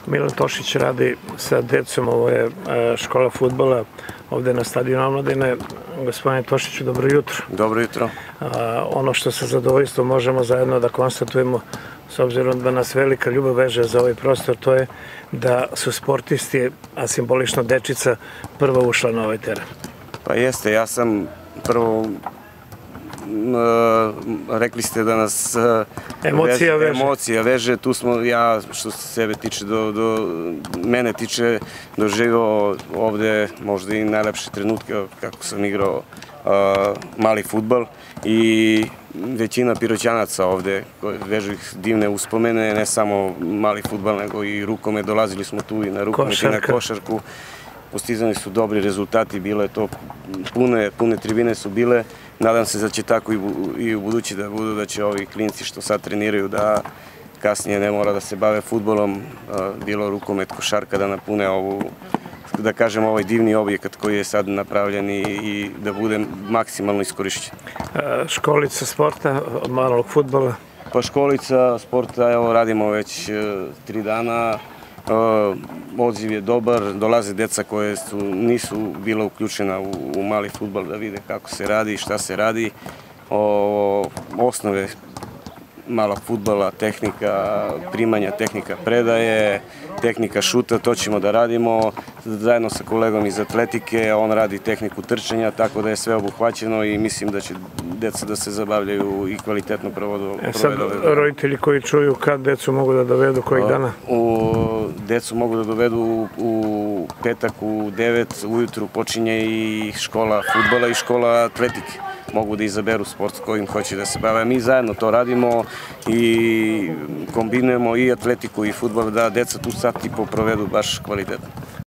Milan Tošić radi sa decom, ovo je škola fudbala ovde na stadionu Omladine. Gospodine Tošiću, dobro jutro. Dobro jutro. Ono što sa zadovoljstvom možemo zajedno da konstatujemo, s obzirom da nas velika ljubav veže za ovaj prostor, to je da su sportisti, a simbolično dečica, prva ušla na ovaj teren. Pa jeste, ja sam prvo, rekli ste da nas emocija veže, tu smo, ja što se sebe tiče, mene tiče, doživao ovde možda i najlepše trenutke kako sam igrao mali fudbal i većina Piroćanaca ovde vežu ih divne uspomene, ne samo mali fudbal nego i rukomet, dolazili smo tu i na rukomet i na košarku. Postizani su dobri rezultati, bilo je to, pune tribine su bile, nadam se da će tako i u budući da budu, da će ovi klinci što sad treniraju da kasnije ne mora da se bave fudbalom, bilo rukomet, košarka, da napune ovu, da kažem, ovaj divni objekat koji je sad napravljen i da bude maksimalno iskorišćen. Školica sporta, malog fudbala? Pa školica sporta, evo radimo već 3 dana. Odziv je dobar, dolaze deca koje nisu bila uključena u mali fudbal da vide kako se radi, šta se radi, osnove malog fudbala, tehnika primanja, tehnika predaje, tehnika šuta, to ćemo da radimo zajedno sa kolegom iz atletike, on radi tehniku trčanja, tako da je sve obuhvaćeno i mislim da će deca da se zabavljaju i kvalitetno provedu. Sad roditelji koji čuju kad decu mogu da dovedu, kojih dana? Decu mogu da dovedu u petak u 9 ujutru, počinje i škola fudbala i škola atletike. Mogu da izaberu sport kojim hoće da se bave. Mi zajedno to radimo i kombinujemo i atletiku i fudbal da deca tu sat i po provedu baš kvalitetno.